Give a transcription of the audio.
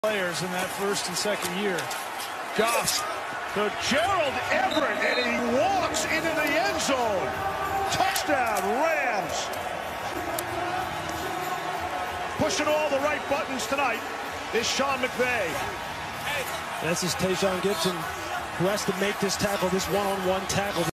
players in that first and second year. Goff to Gerald Everett, and he walks into the end zone. Touchdown, Rams. Pushing all the right buttons tonight is Sean McVay. This is Tajon Gibson, who has to make this tackle, this one-on-one tackle.